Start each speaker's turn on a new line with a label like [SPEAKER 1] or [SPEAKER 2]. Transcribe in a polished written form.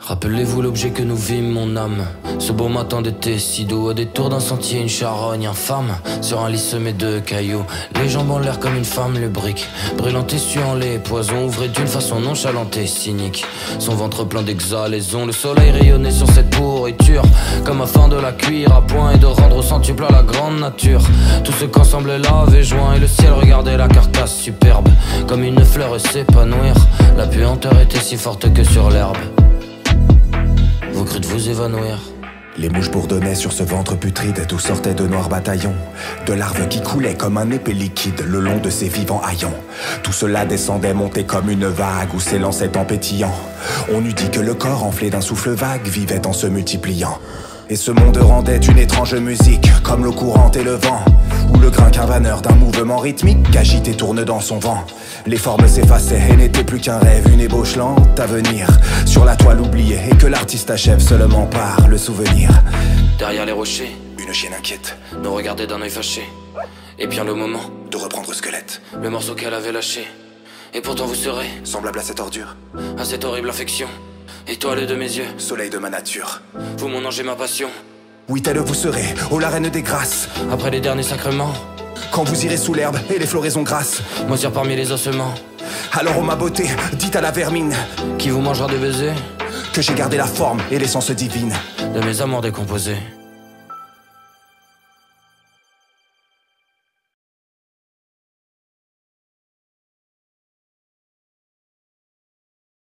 [SPEAKER 1] Rappelez-vous l'objet que nous vîmes, mon âme. Ce beau matin d'été, si doux, au détour d'un sentier, une charogne infâme. Sur un lit semé de cailloux, les jambes en l'air comme une femme lubrique. Brûlante et suant les poisons, ouvrés d'une façon nonchalante et cynique. Son ventre plein d'exhalaisons, le soleil rayonnait sur cette pourriture, comme afin de la cuire à point et de rendre au centuple à la grande nature tout ce qu'ensemble l'avait joint. Et le ciel regardait la carcasse superbe, comme une fleur s'épanouir. La puanteur était si forte que sur l'herbe vous crûtes vous évanouir.
[SPEAKER 2] Les mouches bourdonnaient sur ce ventre putride d'où sortaient de noirs bataillons de larves qui coulaient comme un épais liquide le long de ces vivants haillons. Tout cela descendait, montait comme une vague ou s'élançait en pétillant. On eût dit que le corps enflé d'un souffle vague vivait en se multipliant. Et ce monde rendait une étrange musique, comme l'eau courante et le vent, ou le grain qu'un vanneur d'un mouvement rythmique qu'agite et tourne dans son vent. Les formes s'effaçaient et n'étaient plus qu'un rêve, une ébauche lente à venir, sur la toile oubliée, et que l'artiste achève seulement par le souvenir.
[SPEAKER 1] Derrière les rochers,
[SPEAKER 2] une chienne inquiète
[SPEAKER 1] nous regardait d'un œil fâché. Et bien le moment
[SPEAKER 2] de reprendre squelette,
[SPEAKER 1] le morceau qu'elle avait lâché. Et pourtant vous serez
[SPEAKER 2] semblable à cette ordure,
[SPEAKER 1] à cette horrible infection, étoile de mes yeux,
[SPEAKER 2] soleil de ma nature.
[SPEAKER 1] vous mon ange et ma passion.
[SPEAKER 2] Oui, telle vous serez, ô la reine des grâces.
[SPEAKER 1] Après les derniers sacrements,
[SPEAKER 2] quand vous irez sous l'herbe et les floraisons grasses,
[SPEAKER 1] moisir parmi les ossements.
[SPEAKER 2] Alors ô ma beauté, dites à la vermine
[SPEAKER 1] qui vous mangera des baisers,
[SPEAKER 2] que j'ai gardé la forme et l'essence divine
[SPEAKER 1] de mes amours décomposés.